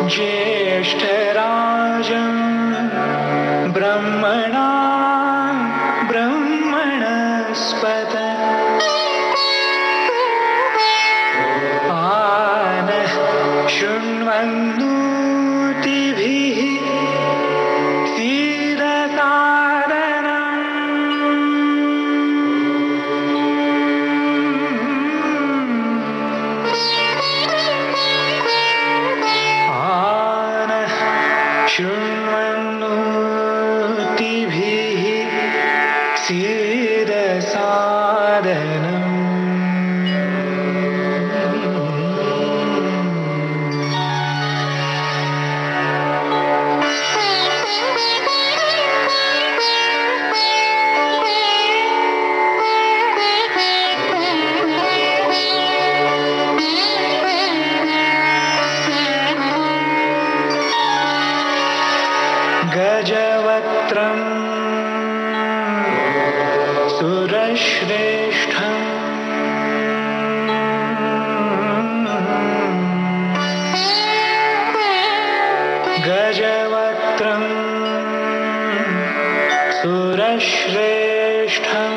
ज्येष्ठराजं ब्रह्मणा ब्रह्मणस्पत आनः शृण्वन्नोतिभिः गजवक्त्रं सुरश्रेष्ठं गजवक्त्रं सुरश्रेष्ठं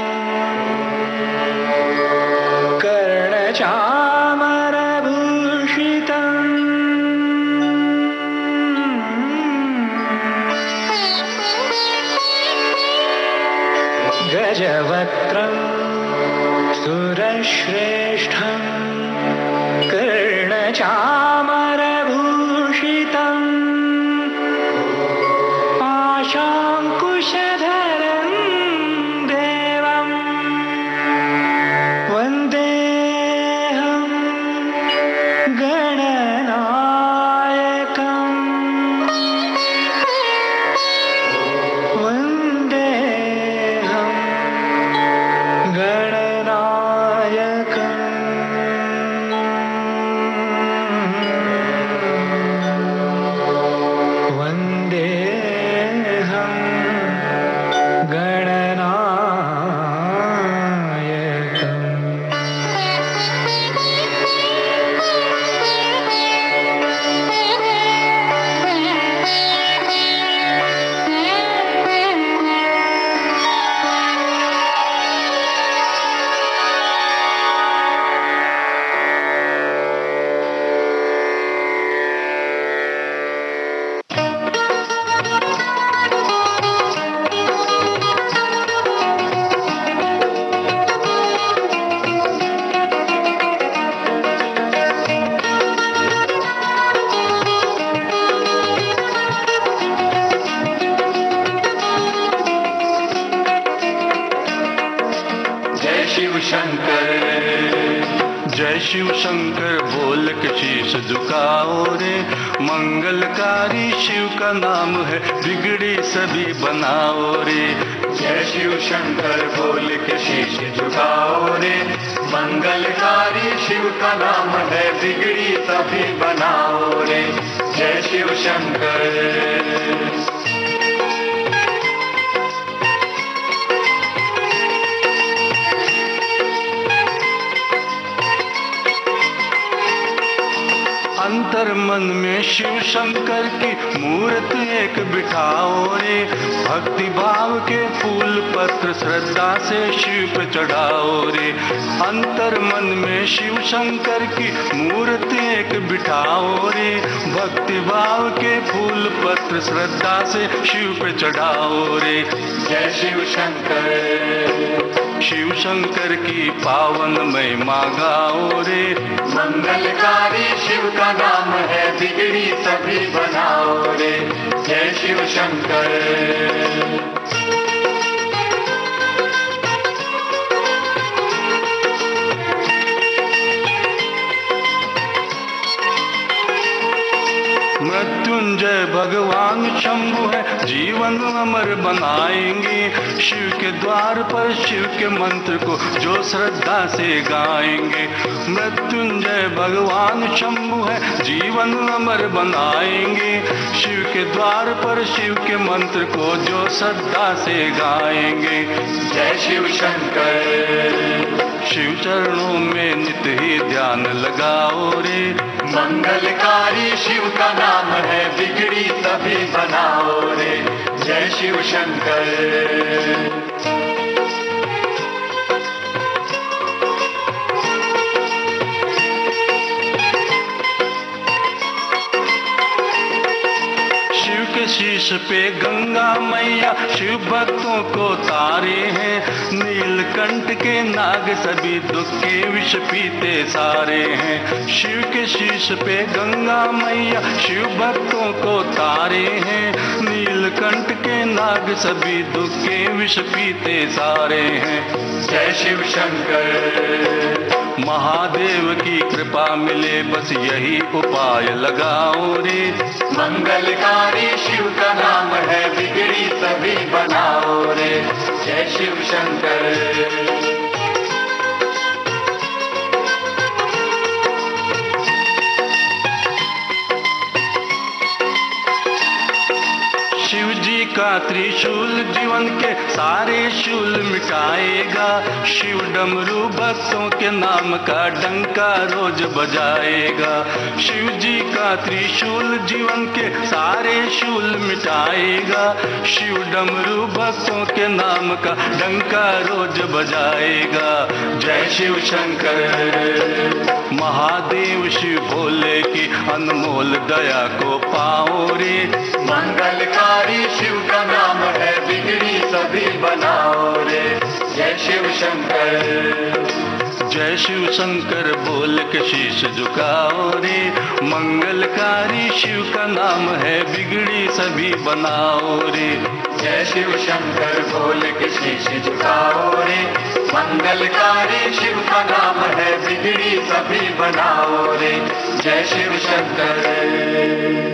कर्णचामरभूषितम् गजवक्त्रं सुरश्रेष्ठं कर्णचामरभूषितं पाशाङ्कुशधरं देवं वन्देऽहं गणनायकम् जय शिव शंकर बोल के शीश झुकाओ रे, मंगलकारी शिव का नाम है, बिगड़ी सभी बनाओ रे। जय शिव शंकर बोल के शीश झुकाओ रे, मंगलकारी शिव का नाम है, बिगड़ी सभी बनाओ रे। जय शिव शंकर। अंतर मन में शिव शंकर की मूर्त एक बिठाओ रे, भक्ति भाव के फूल पत्र श्रद्धा से शिव पे चढ़ाओ रे। अंतर मन में शिव शंकर की मूर्त एक बिठाओ रे, भक्ति भाव के फूल पत्र श्रद्धा से शिव पे चढ़ाओ रे। जय शिव शंकर। शिव शंकर की पावन महिमा गाओ रे, मंगलकारी शिव का नाम है, बिगड़ी सभी बनाओ रे। जय शिव शंकर। मृत्युंजय भगवान शंभु है, जीवन अमर बनाएंगे। शिव के द्वार पर शिव के मंत्र को जो श्रद्धा से गाएंगे। मृत्युंजय भगवान शंभु है, जीवन अमर बनाएंगे। शिव के द्वार पर शिव के मंत्र को जो श्रद्धा से गाएंगे। जय शिव शंकर। शिव चरणों में नित ही ध्यान लगाओ रे, मंगलकारी शिव का नाम है, बिगड़ी सभी बनाओ रे। जय शिव शंकर। शीश पे गंगा मैया शिव भक्तों को तारे हैं। नीलकंठ के नाग सभी दुख के विष पीते सारे हैं। शिव के शीश पे गंगा मैया शिव भक्तों को तारे हैं। नीलकंठ के नाग सभी दुख के विष पीते सारे हैं। जय शिव शंकर। महादेव की कृपा मिले बस यही उपाय लगाओ रे। मंगलकारी शिव का नाम है, बिगड़ी सभी बनाओ रे। जय शिव शंकर। शिव जी का त्रिशूल जीवन के सारे शूल मिटाएगा। शिव डमरू भक्तों के नाम का डंका रोज बजाएगा। शिव जी का त्रिशूल जीवन के सारे शूल मिटाएगा। शिव डमरू भक्तों के नाम का डंका रोज बजाएगा। जय शिव शंकर। महादेव शिव भोले की अनमोल दया को पाओ रे। मंगलकारी शिव का नाम है, बिगड़ी सभी बनाओ रे। जय शिव शंकर। जय शिव शंकर बोल के शीश झुकाओ रे। मंगलकारी शिव का नाम है, बिगड़ी सभी बनाओ रे। जय शिव शंकर बोल के शीश झुकाओ रे। मंगलकारी शिव का नाम है, बिगड़ी सभी बनाओ रे। जय शिव शंकर।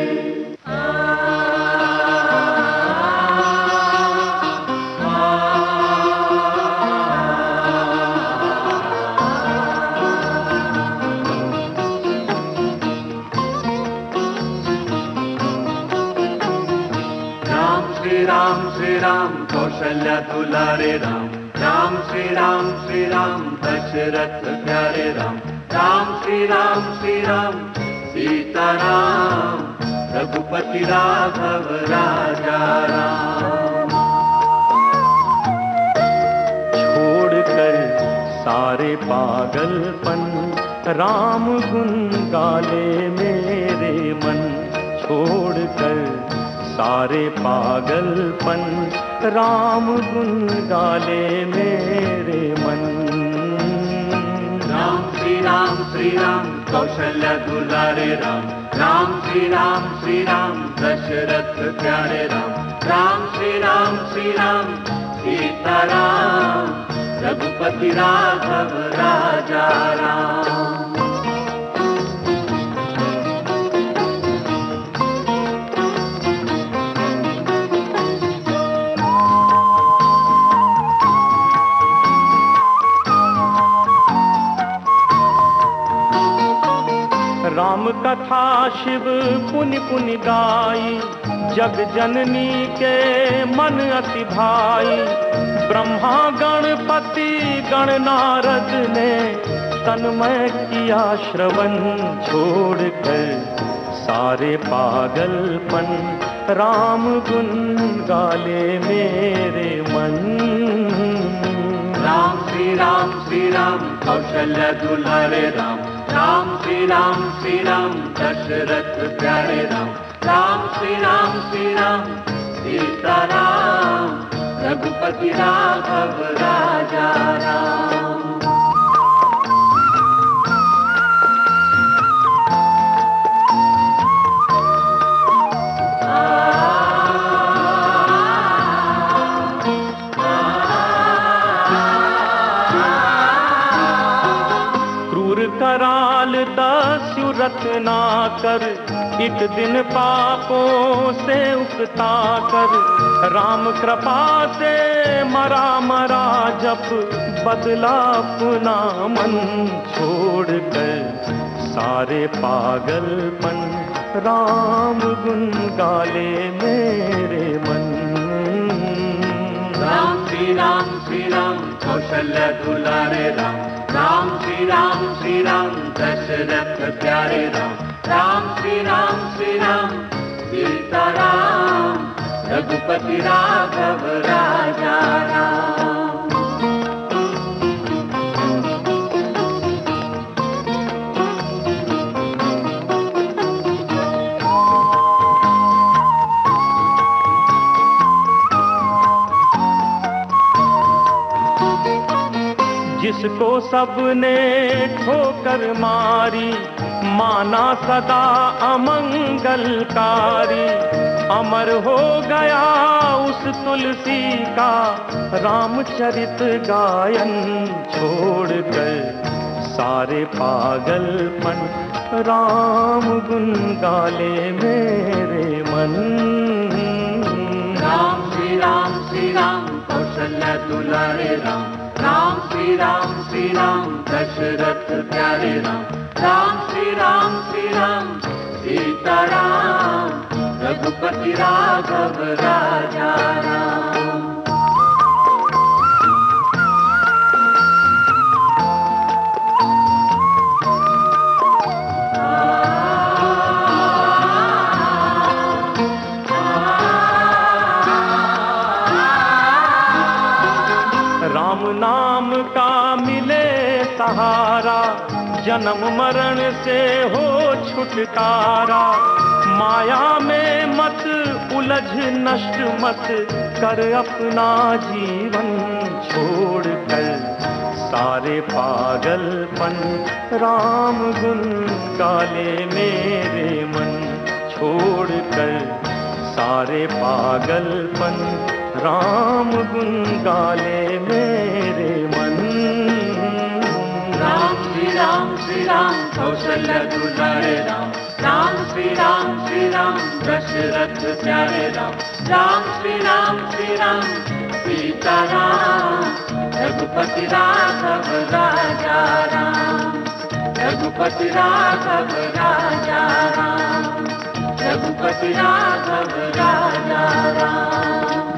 श्री राम कौशल्या दुलारे राम। राम श्री राम दशरथ प्यारे राम। राम श्री राम सीता राम, रघुपति राघव राजा राम। छोड़कर सारे पागलपन, राम गुन गाले मेरे मन। छोड़कर सारे पागलपन, राम गुन गाले मेरे मन। राम श्री राम कौशल्या दुलारे राम। राम श्री राम दशरथ प्यारे राम। राम श्री राम सीता राम, रघुपति राघव राजा राम। राम कथा शिव पुनि पुनि गाई, जग जननी के मन अति भाई। ब्रह्मा गणपति गण नारद ने तन्मय किया श्रवण। छोड़कर सारे पागलपन, राम गुन गाले मेरे मन। राम श्री राम कौशल्या दुलारे राम। राम श्री राम दशरथ प्यारे राम। राम श्री राम सीता राम, रघुपति राघव राजा राम। कराल दास्यु रत ना कर, एक दिन पापों से उकता कर। राम कृपा से मरा जप, बदला अपना मन। छोड़कर सारे पागलपन, राम गुन गाले मेरे मन। राम श्री राम कौशल्या दुलारे राम। राम श्री राम दशरथ प्यारे राम। राम श्री राम सीताराम, रघुपति राघव राजा राम। जिसको सबने ठोकर मारी, माना सदा अमंगलकारी, अमर हो गया उस तुलसी का रामचरित गायन छोड़कर। सारे पागलपन राम गुन गाले मेरे मन। राम श्री राम कौशल्या दुलारे राम, राम श्री राम दशरथ प्यारे राम, राम श्री राम सीताराम, रघुपति राघव राजा राम। राम नाम का मिले सहारा, जन्म मरण से हो छुटकारा। माया में मत उलझ नष्ट मत कर अपना जीवन छोड़कर। सारे पागलपन राम गुन गाले मेरे मन छोड़कर। सारे पागलपन राम गुन गाले मेरे मन। राम श्री राम कौशल्या दुलारे राम, राम श्री राम दशरथ प्यारे राम, राम श्री राम सीताराम, रघुपति राघव राजा राम, रघुपति राघव राजा राम, रघुपति राघव राजा राम।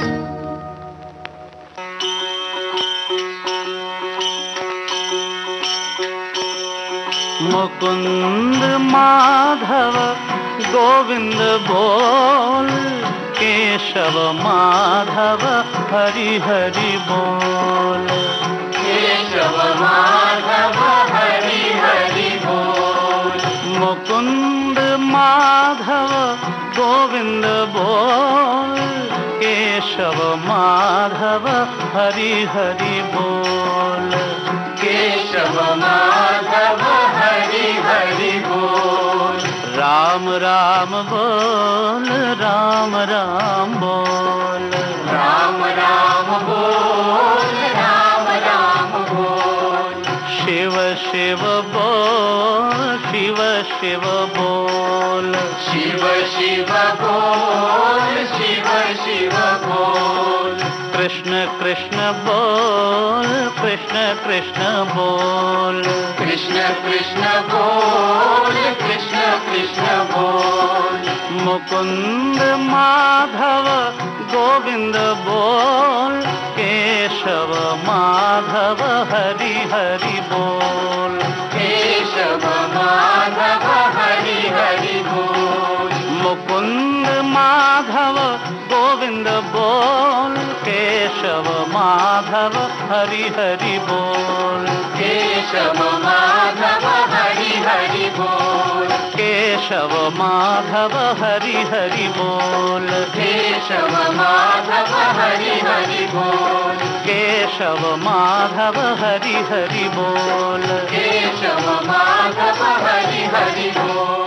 मुकुंद माधव गोविंद बोल, केशव माधव हरि हरि बोल। केशव माधव हरि हरि बोल। मुकुंद माधव गोविंद बोल, केशव माधव हरि हरि बोल। केशव माधव हरि हरि बोल। राम राम बोल, राम राम बोल। राम राम बोल, राम राम बोल। शिव शिव बोल, शिव शिव बोल। शिव शिव बोल, शिव शिव बोल। कृष्ण कृष्ण बोल, कृष्ण कृष्ण बोल। कृष्ण कृष्ण बोल, कृष्ण कृष्ण बोल। मुकुंद माधव गोविंद बोल, केशव माधव हरि हरि बोल। केशव माधव हरि हरि बोल। मुकुंद माधव गोविंद बोल, केशव माधव हरि हरि बोल। केशव माधव हरि हरि बोल। केशव माधव हरि हरि बोल। केशव माधव हरि हरि बोल। केशव माधव हरि हरि बोल। केशव माधव हरि हरि बोल।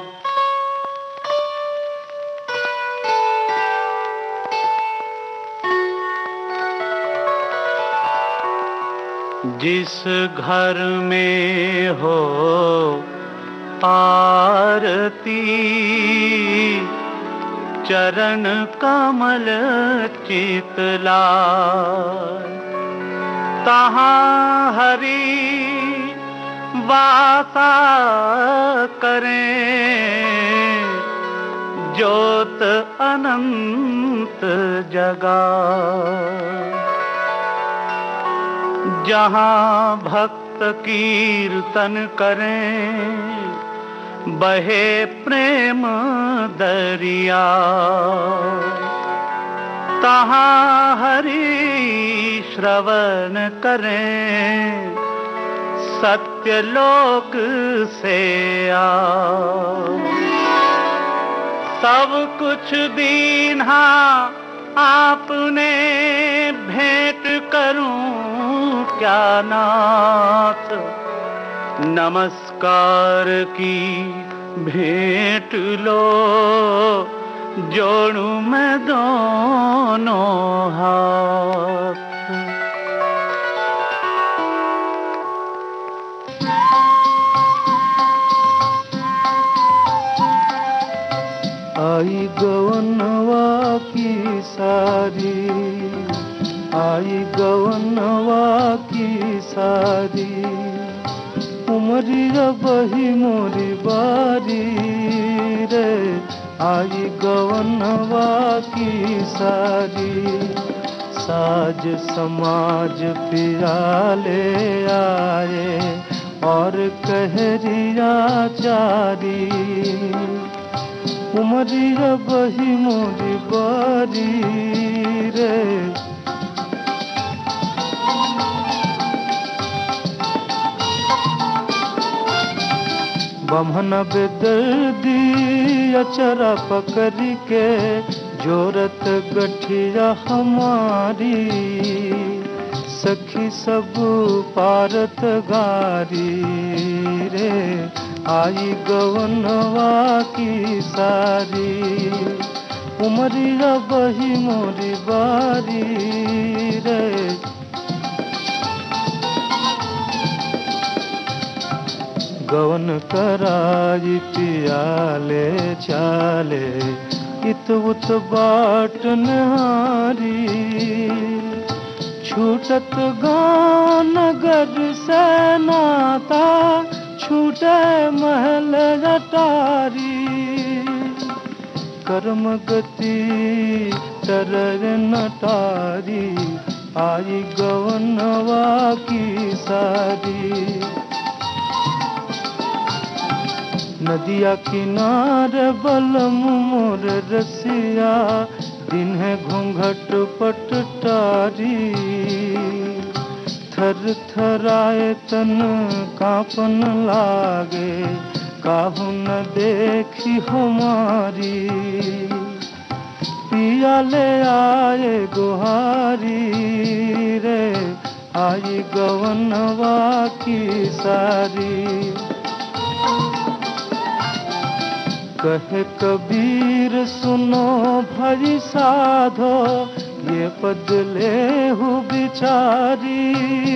जिस घर में हो आरती, चरण कमल चितलाय, तहाँ हरि वासा करें, ज्योत अनंत जगाए। जहाँ भक्त कीर्तन करें, बहे प्रेम दरिया, तहाँ हरि श्रवण करें, सत्यलोक से सब कुछ दीन्हा आपने, भेंट करूं क्या नाथ, नमस्कार की भेंट लो, जोड़ूं मैं दोनों हाथ। आई गवनवा की सारी, आई गवनवा की सारी, उमरिया बही मोरी बारी रे, आई गवनवा की सारी, साज समाज पियाले आए और कहरिया चारी, उमरिया बही मोरी बारी रे। बमहन बेदर्दी अचरा पकड़ के, जोरत गठिया हमारी, सखी सब पारत गारी रे, आई गवनवा की सारी, उमरिया बही मोरी बारी रे। गवन कराई पियाले चाले, इत उत बाट नहारी, छूटत गान नगर से नाता, छूटे महल अटारी, कर्म गति तरर नटारी, आई गवनवा की सारी, नदिया किनारे बलम मोर रसिया, दिन है घूंघट पट टारी, थर थराए तन कांपन लागे, काहू न देखी हमारी, पिया ले आए गुहारी रे, आई गवनवा की सारी। कहे कबीर सुनो भई साधो, ये पद ले हूँ बिचारी,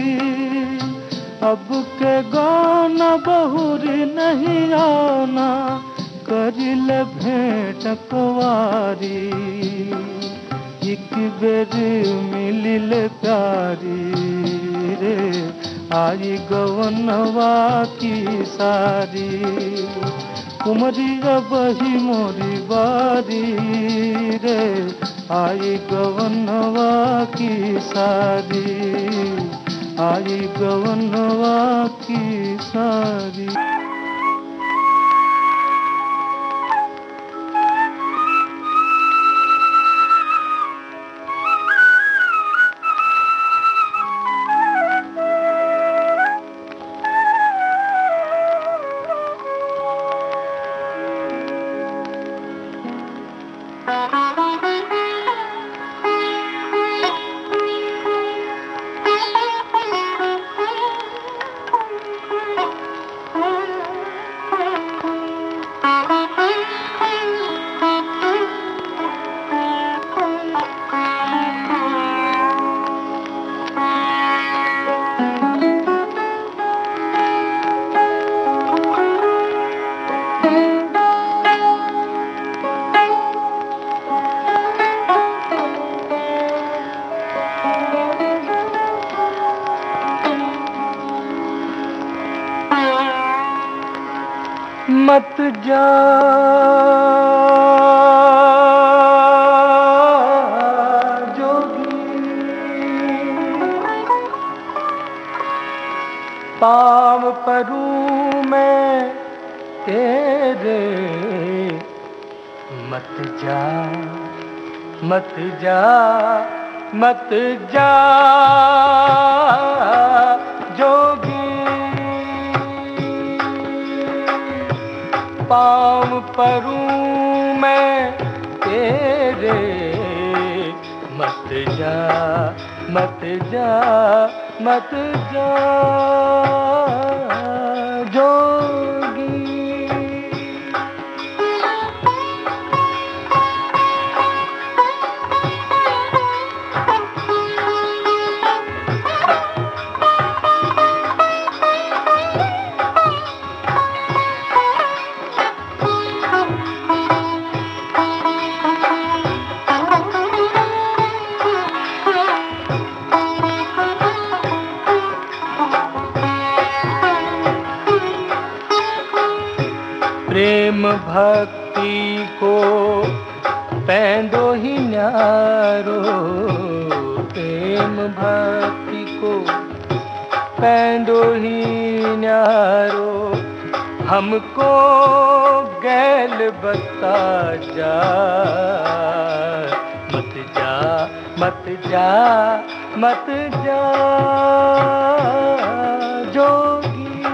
अब के गाना बहुरी नहीं आना, करिल भेंट कुवारी, एक बेर मिलिल प्यारी रे, आई गवनवा की सारी, उमरिया बही मोरी बारी रे, आई गवनवा की सारी, आई गवनवा की सारी। मत जा जोगी, पाँव परूं मैं तेरे, मत जा मत जा मत जा जोगी, पाँव परूं मैं तेरे, मत जा मत जा मत जा जोगी। प्रेम भक्ति को पैंदो ही न्यारो, प्रेम भक्ति को पैंदो ही न्यारो, हमको गैल बता जा, मत जा मत जा मत जा जोगी।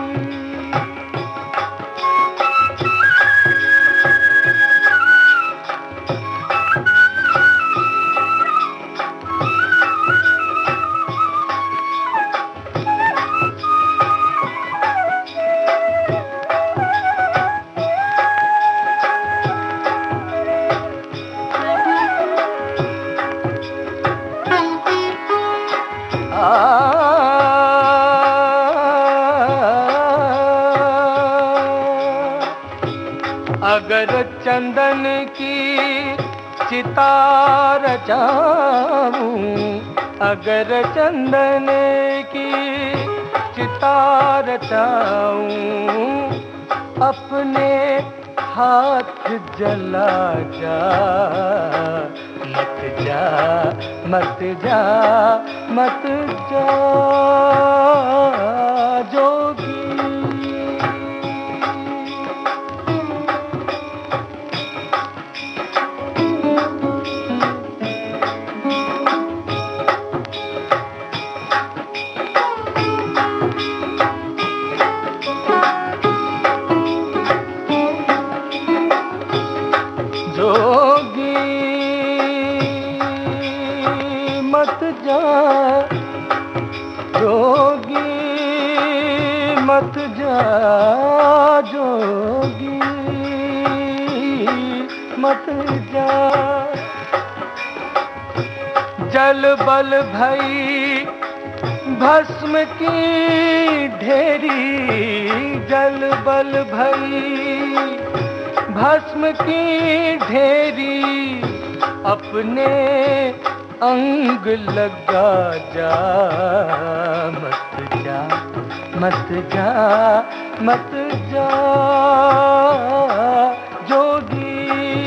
अगर चंदन की चिता रचाऊं, अगर चंदन की चिता रचाऊं, अपने हाथ जला जा, मत जा मत जा मत जा जोगी। जोगी मत जा, जोगी मत जा, जोगी मत जा। जल बल भई भस्म की ढेरी, जल बल भई भस्म की ढेरी, अपने अंग लगा जा, मत जा मत जा मत जा जोगी।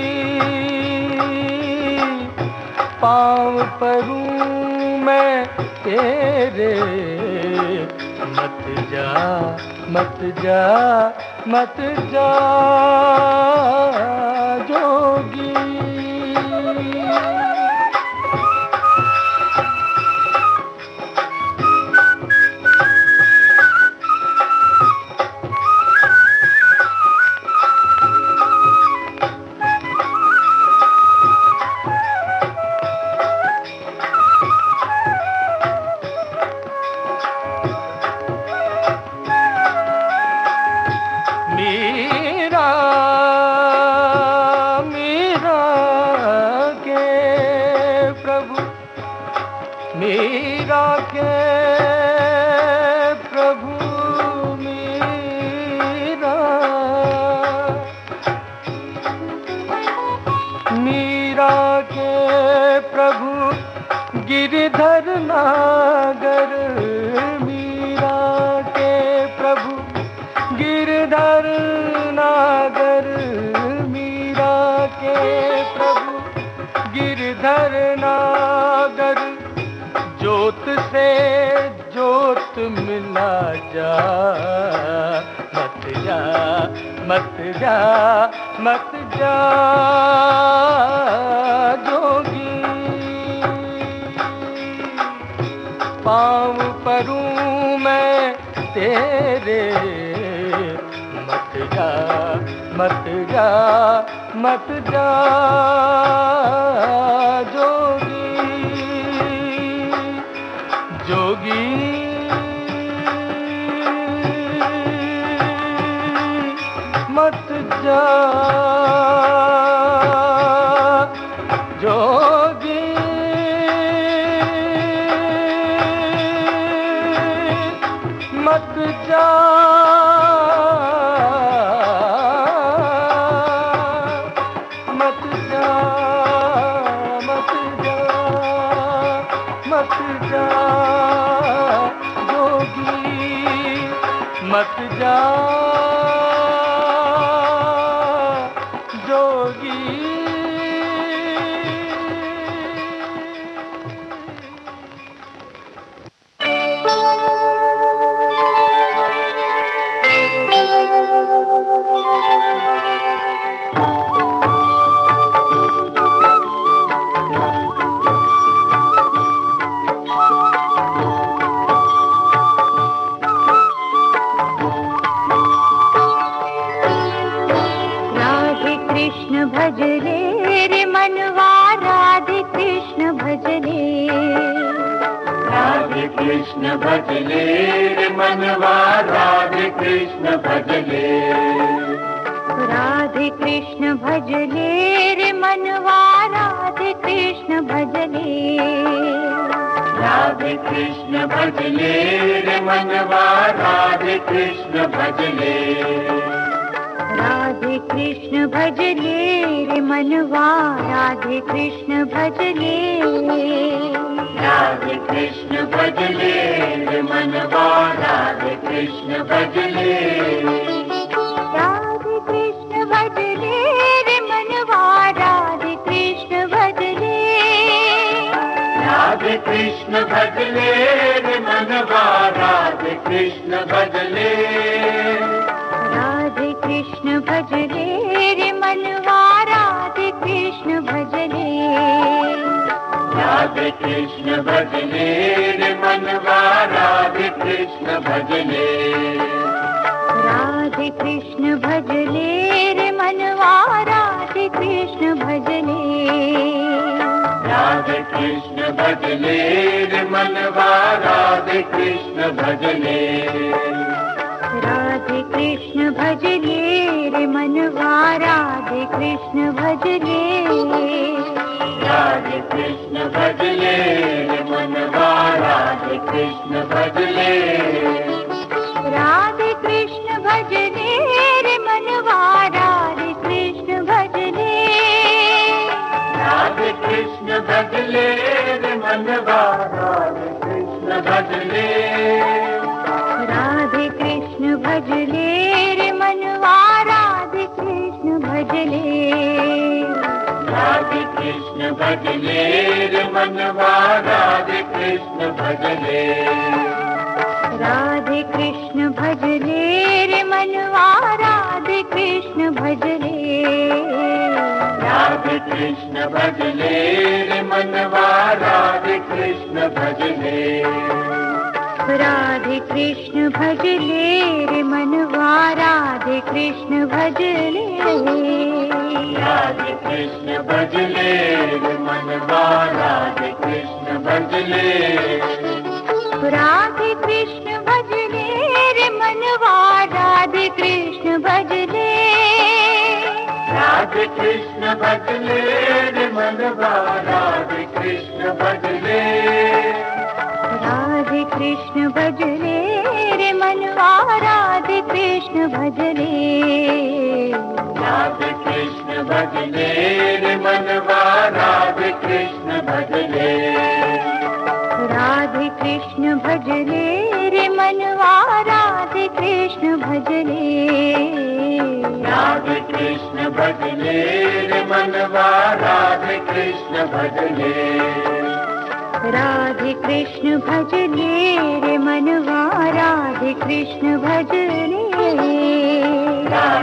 पाँव परूं मैं तेरे, मत जा मत जा मत जा जोगी। मीरा मीरा के प्रभु, मीरा के प्रभु, मीरा मीरा के प्रभु गिरधर नागर, मीरा के प्रभु गिरधर नागर, मीरा के प्रभु गिरधर नागर। जोत से जोत मिला जा, मत जा मत जा मत जा जोगी, पाँव परूं मैं तेरे, मत जा मत जा मत जा जोगी, जोगी मत जा जोगी, मत जा मत जा मत जा मत जा जोगी, मत जा जोगी। भजले रे मनवा राधे कृष्ण भजले, राधे कृष्ण भजले रे मनवा राधे कृष्ण भजले, राधे कृष्ण भजले रे मनवा राधे कृष्ण भजले, राधे कृष्ण भजले रे मनवा राधे कृष्ण भजले, राधे कृष्ण भजले रे मनवा राधे कृष्ण भजले, राधे कृष्ण भजले रे मनवा राधे कृष्ण भजले, राधे कृष्ण भजले रे मनवा राधे कृष्ण भजले, राधे कृष्ण भजले रे मनवा राधे कृष्ण भजले, राधे कृष्ण भजले रे मनवा राधे कृष्ण भजले, राधे कृष्ण भजले रे मनवा राधे कृष्ण भजले, राधे कृष्ण भजले रे मनवा राधे कृष्ण भजले, राधे कृष्ण भजले रे मनवा राधे कृष्ण भजले, राधे कृष्ण भजले रे मनवा राधे कृष्ण भजले, राधे कृष्ण भजले रे मनवा राधे कृष्ण भजले, राधे कृष्ण भजले रे मनवा राधे कृष्ण भजले, राधे कृष्ण भजले रे मनवा राधे कृष्ण भजले, राधे कृष्ण भजले रे मनवा राधे कृष्ण भजले, राधे कृष्ण भजले रे मनवा राधे कृष्ण भजले, राधे कृष्ण भजले रे मनवा राधे कृष्ण भजले, राधे कृष्ण भजले रे मनवा राधे कृष्ण भजले, राधे कृष्ण भजले रे मनवा राधे कृष्ण भजले, राधे कृष्ण भजले रे मनवा राधे कृष्ण भजले, राधे कृष्ण भजले रे मनवा राधे कृष्ण भजले, राधे कृष्ण भजले रे मनवा राधे कृष्ण भजले, राधे कृष्ण भजले रे मनवा राधे कृष्ण भजले, राधे कृष्ण भजले रे मनवा राधे कृष्ण भजले, राधे कृष्ण भजले रे मनवा राधे कृष्ण भजले, राधे कृष्ण भजले रे मनवा राधे कृष्ण भजले, राधे कृष्ण भजले रे मनवा राधे कृष्ण भजले,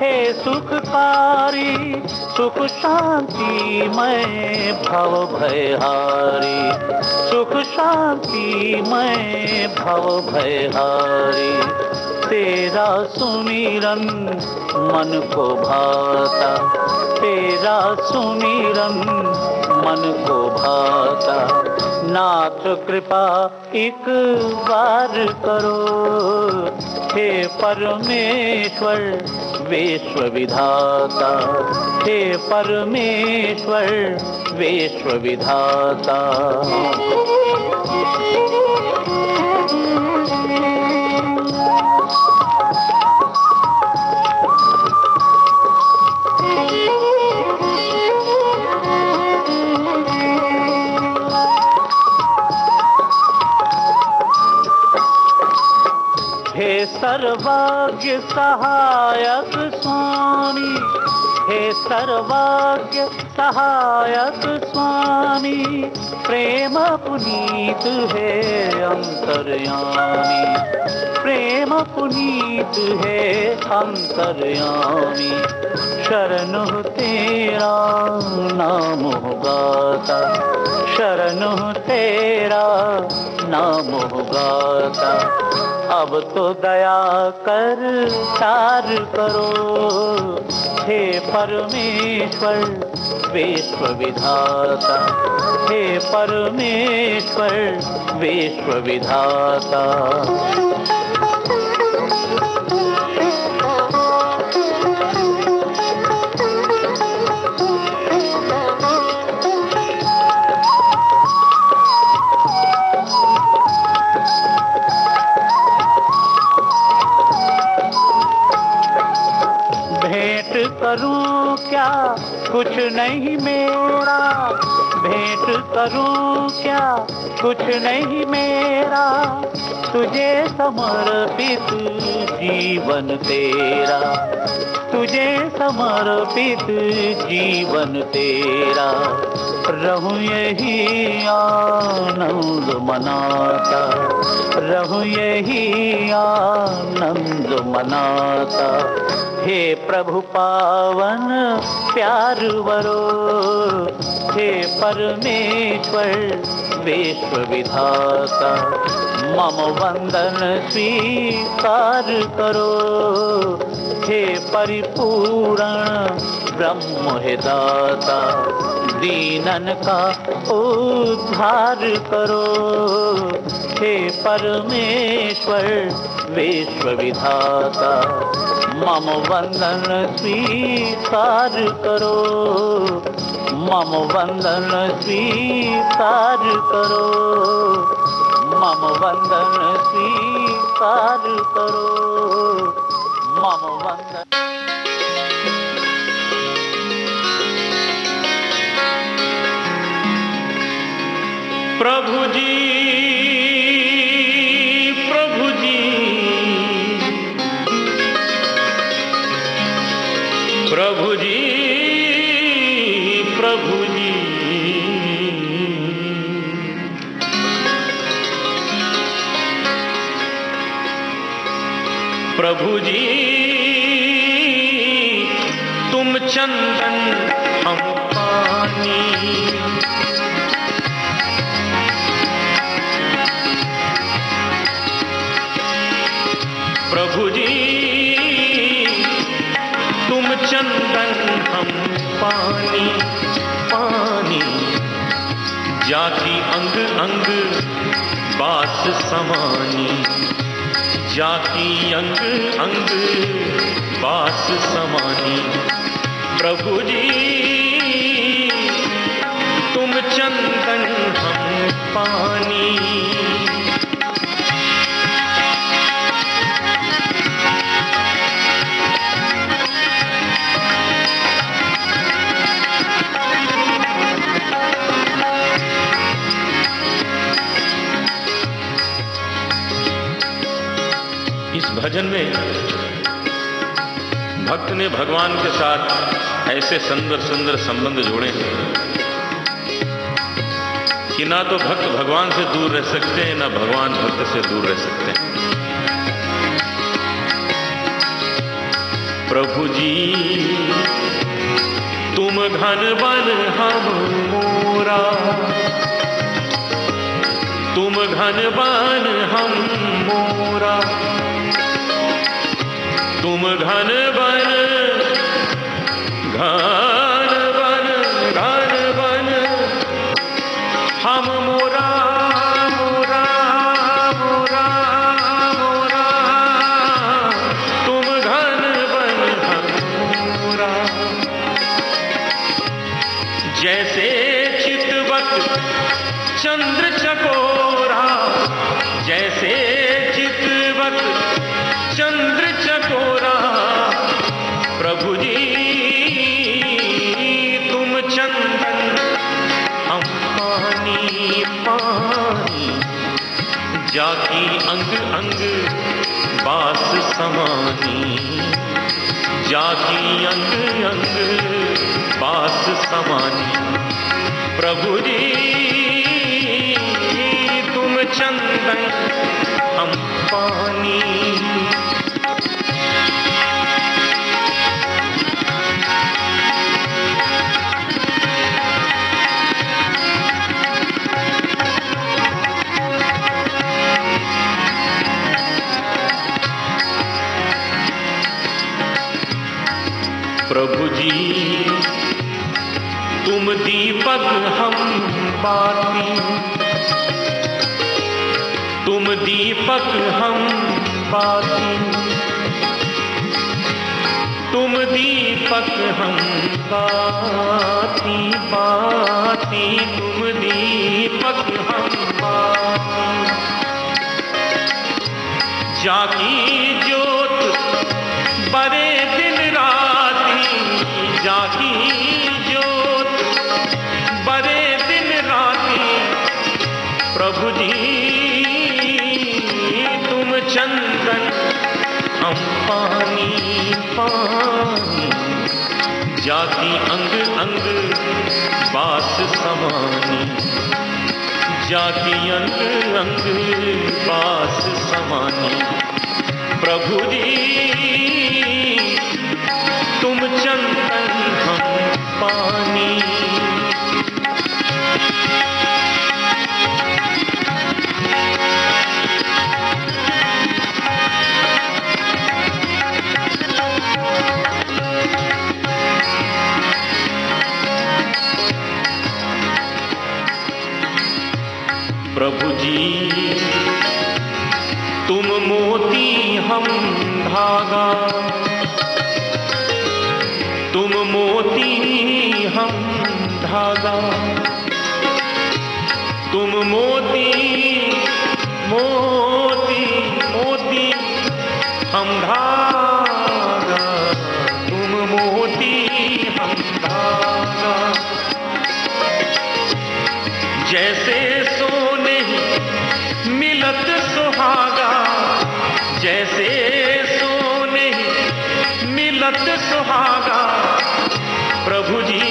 हे सुखकारी सुख शांति मैं भव भयहारी, सुख शांति मैं भव भयहारी। तेरा सुमिरन मन को भाता, तेरा सुमिरन मन को भाता। नाथ कृपा एक बार करो, हे परमेश्वर विश्व विधाता, हे परमेश्वर विश्व विधाता। हे सर्वज्ञ सहायक स्वामी, हे सर्वज्ञ सहायक स्वामी। प्रेम पुनीत है अंतर्यामी, प्रेम पुनीत है अंतर्यामी। शरणु तेरा नाम गाता, शरणु तेरा नाम गाता। अब तो दया कर तार करो, हे परमेश्वर विश्व विधाता, हे परमेश्वर विश्व विधाता। करूं क्या कुछ नहीं मेरा, भेंट करूं क्या कुछ नहीं मेरा। तुझे समर्पित जीवन तेरा, तुझे समर्पित जीवन तेरा। रहूं यही आनंद मनाता, रहूं यही आनंद मनाता। हे प्रभु पावन प्यार वरो, हे परमेश्वर विश्व विधाता। मम वंदन स्वीकार करो, हे परिपूर्ण ब्रह्म हे दाता। दीनन का उद्धार करो, हे परमेश्वर विश्व विधाता। मम वंदन स्वीकार करो, मम वंदन स्वीकार करो, मम वंदन स्वीकार करो, मम वंदन। प्रभु जी, प्रभु जी, प्रभु जी, प्रभु जी। प्रभु जी तुम चंदन हम पानी, प्रभु जी तुम चंदन हम पानी, पानी। जाकी अंग अंग बास समानी, जाकी अंग अंग बास समानी। प्रभु जी तुम चंदन हम पानी। इस भजन में भक्त ने भगवान के साथ ऐसे सुंदर सुंदर संबंध जोड़े हैं कि ना तो भक्त भगवान से दूर रह सकते हैं, ना भगवान भक्त से दूर रह सकते हैं। प्रभु जी तुम घन बन हम मोरा, तुम घन बन हम मोरा, तुम घन बन हम मोरा, मोरा मोरा मोरा, तुम घन बन हम मोरा। जैसे चितवत चंद्र चकोरा, जैसे चितवत चंद्र चकोरा, प्रभु जी तुम चंदन हम पानी पानी, जाकी अंग अंग बास समानी, जाकी अंग अंग बास समानी, प्रभु जी तुम चंदन हम पानी। प्रभु जी तुम दीपक हम बाती, तुम दीपक हम बाती, तुम दीपक हम बाती बाती, तुम दीपक हम बाती, जाकी ज्योत बरे दिन राती, जाकी ज्योत बरे दिन राती, प्रभु जी तुम चंदन हम पानी पानी, जाकी अंग अंग बास समानी, जाकी अंग अंग बास समानी, प्रभु जी तुम चंदन हम पानी। प्रभु जी तुम मोती हम धागा, तुम मोती हम धागा, तुम मोती मोती मोती हम धागा, तुम मोती हम धागा, जैसे सोने मिलत सुहागा, जैसे सोने मिलत सुहागा, प्रभु जी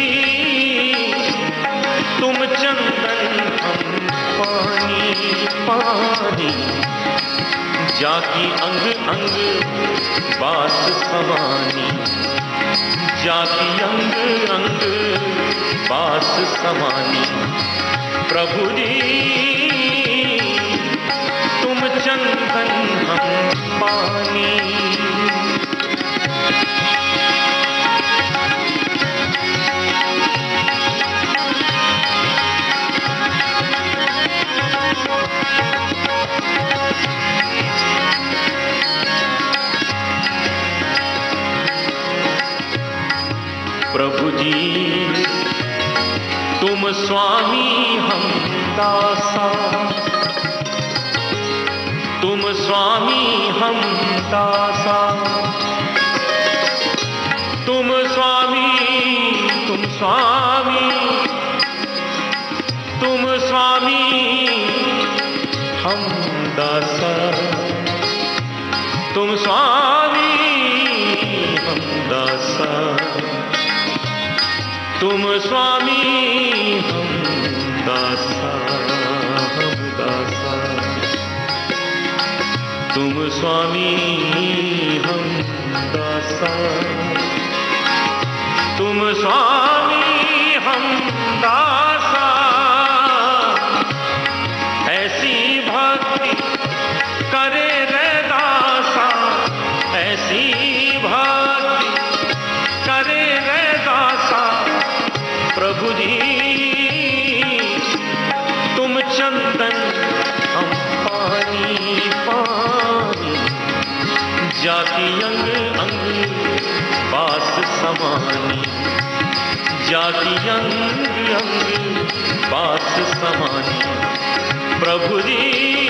तुम चंदन हम पानी पानी, जाकी अंग अंग बास समानी, जाकी अंग अंग बास समानी, प्रभु जी तुम चंदन हम पानी। प्रभु जी तुम स्वामी हम दासा, तुम स्वामी हम दासा, तुम स्वामी तुम स्वामी, तुम स्वामी हम दासा, तुम स्वामी हम दासा, तुम स्वामी हम दासा, हम दासा, तुम स्वामी हम दासा। दासा। तुम स्वामी हम दासा, ऐसी भक्ति करे रे दासा, ऐसी भक्ति करे रे दासा। प्रभु जी तुम चंदन हम पानी पानी, जाति अंग अंग बास समानी, जाति अंग अंग बास समानी। प्रभु जी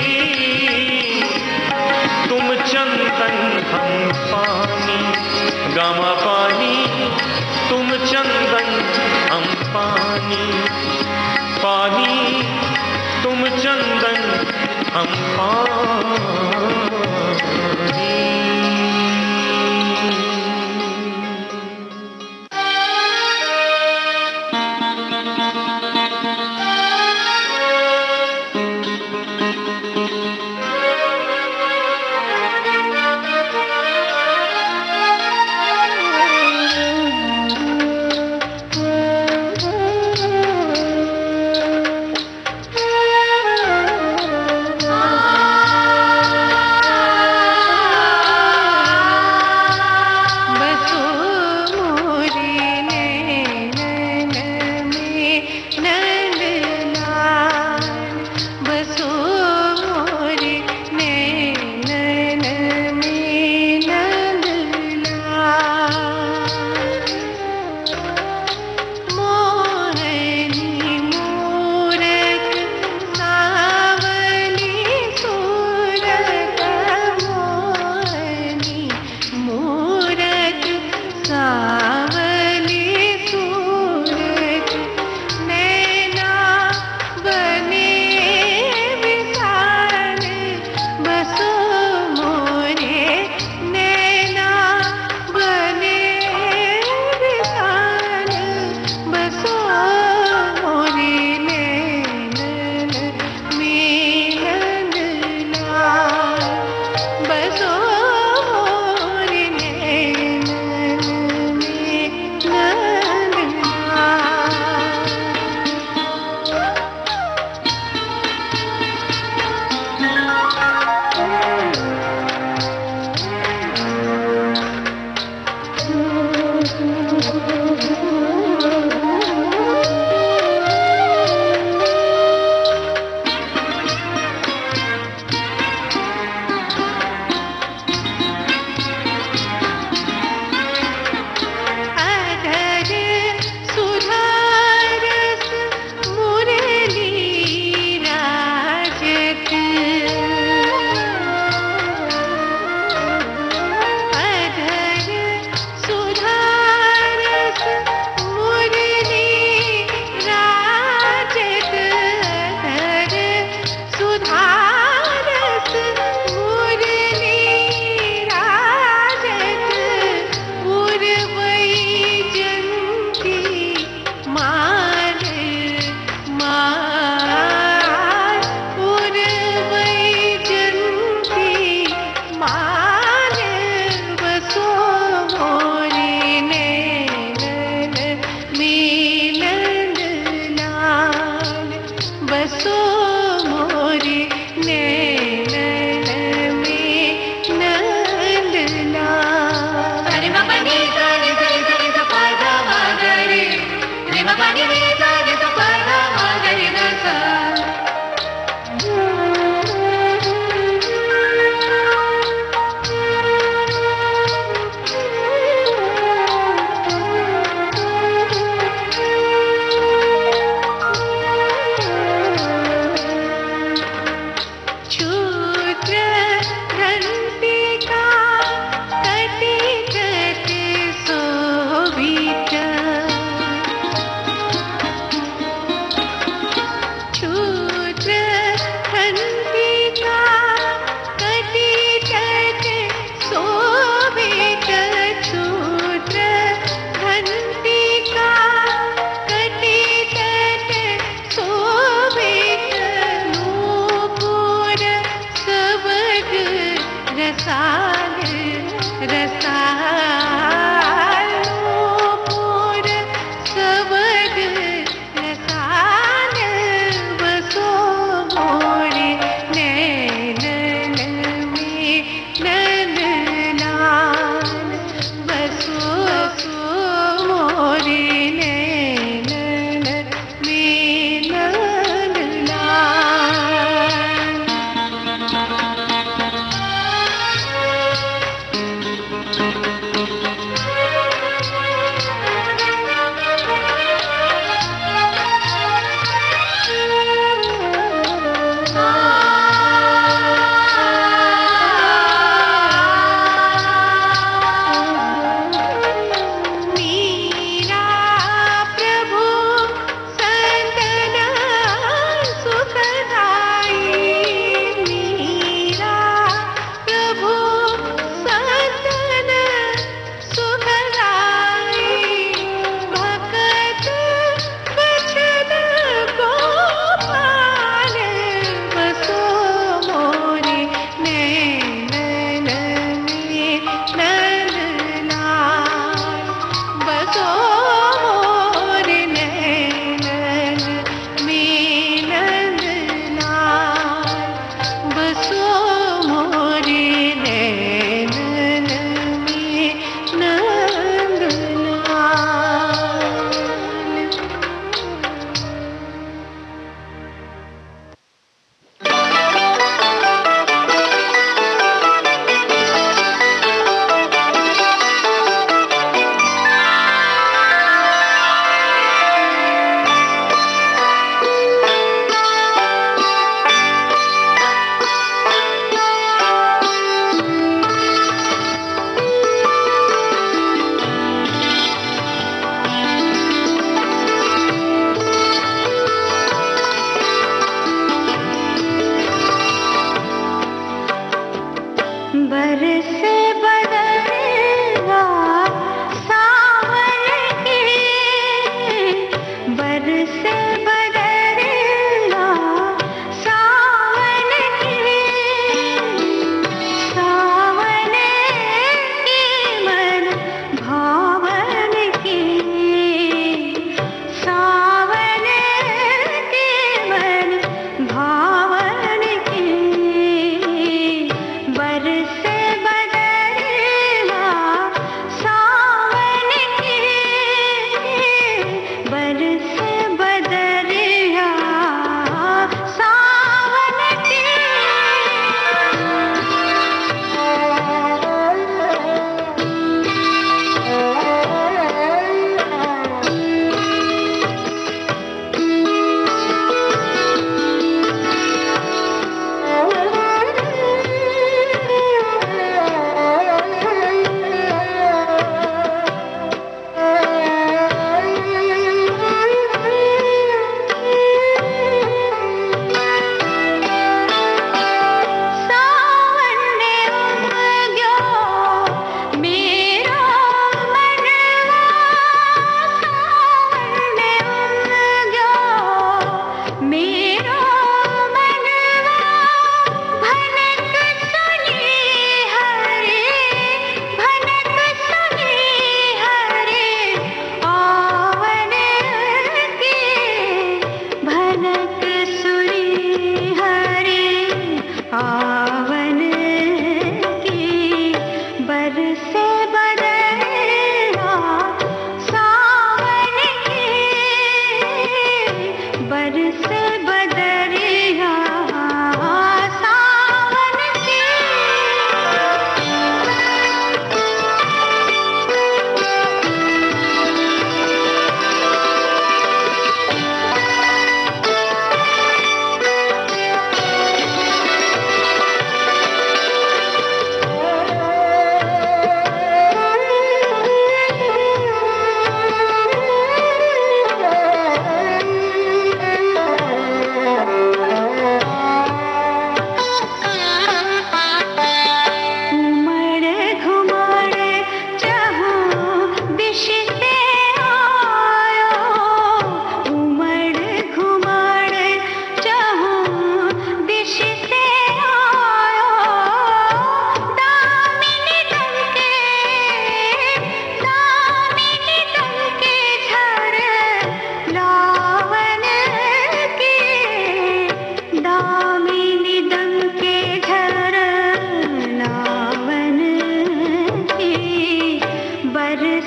तुम चंदन हम पानी, गामा पानी तुम चंदन हम पानी, पानी तुम चंदन हम पानी।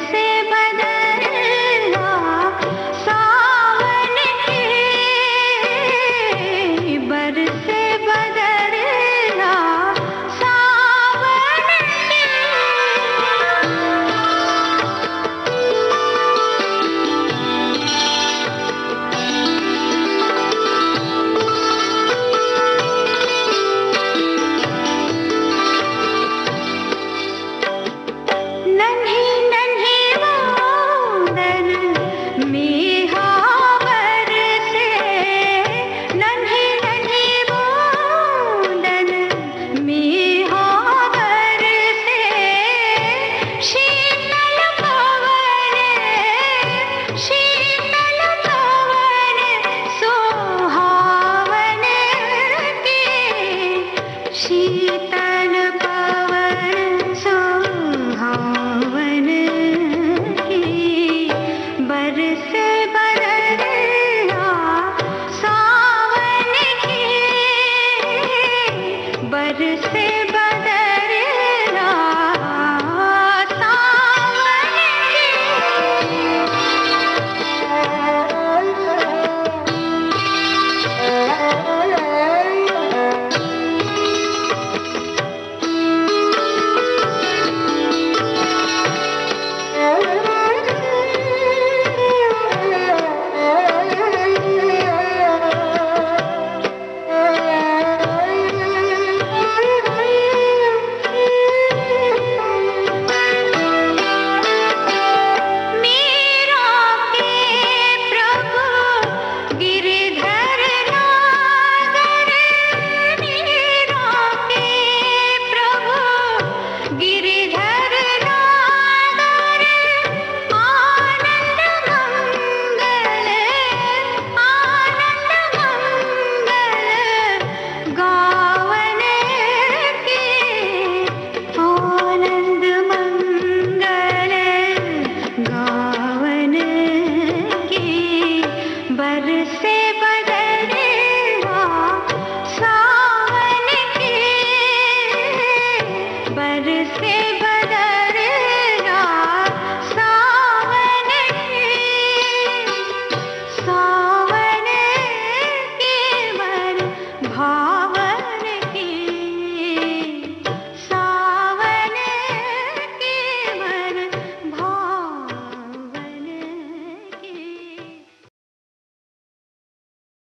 से